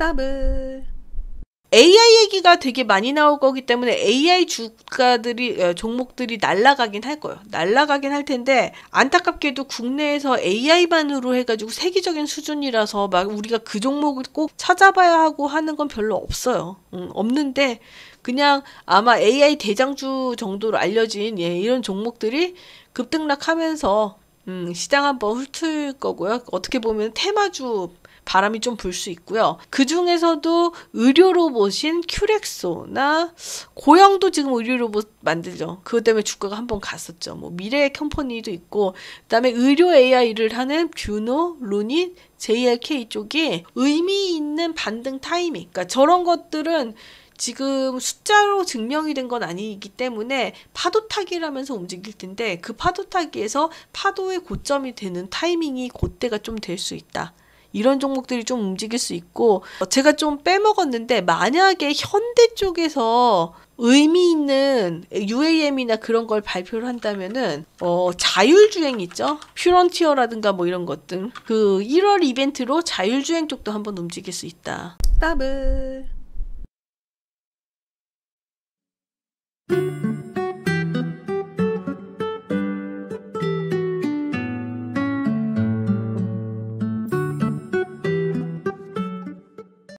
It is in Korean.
더블. AI 얘기가 되게 많이 나올 거기 때문에 AI 주가들이 종목들이 날아가긴 할 거예요. 날아가긴 할 텐데 안타깝게도 국내에서 AI만으로 해가지고 세계적인 수준이라서 막 우리가 그 종목을 꼭 찾아봐야 하고 하는 건 별로 없어요. 없는데 그냥 아마 AI 대장주 정도로 알려진 이런 종목들이 급등락하면서 시장 한번 훑을 거고요. 어떻게 보면 테마주 바람이 좀 불 수 있고요. 그 중에서도 의료 로봇인 큐렉소나 고영도 지금 의료 로봇 만들죠. 그것 때문에 주가가 한번 갔었죠. 뭐 미래 컴퍼니도 있고, 그다음에 의료 AI를 하는 뷰노, 루닛, JLK 쪽이 의미 있는 반등 타이밍. 그러니까 저런 것들은 지금 숫자로 증명이 된 건 아니기 때문에 파도 타기라면서 움직일 텐데 그 파도 타기에서 파도의 고점이 되는 타이밍이 그때가 좀 될 수 있다. 이런 종목들이 좀 움직일 수 있고, 제가 좀 빼먹었는데 만약에 현대 쪽에서 의미 있는 UAM이나 그런 걸 발표를 한다면은 자율주행 있죠? 퓨런티어라든가 뭐 이런 것들, 그 1월 이벤트로 자율주행 쪽도 한번 움직일 수 있다. 더블.